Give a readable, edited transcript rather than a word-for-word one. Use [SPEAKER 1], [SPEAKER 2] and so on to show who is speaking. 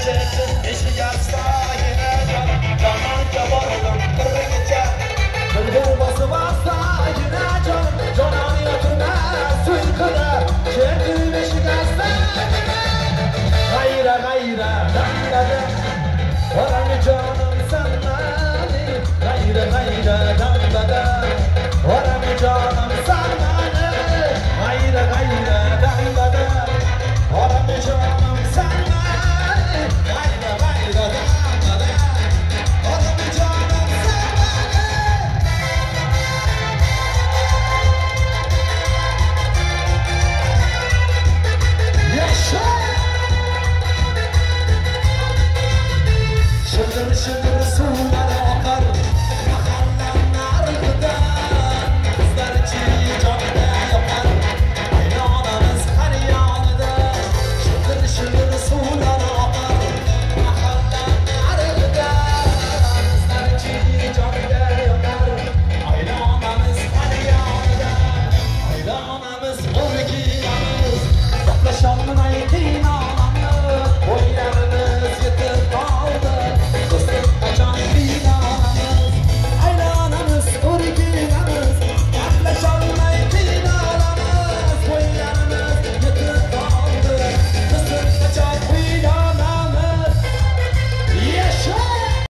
[SPEAKER 1] çektim eşi yasta yine cananca vardım bir gece bülbül basıp hasta yine canan yatırmaz uykuda çektim eşi yasta gayra gayra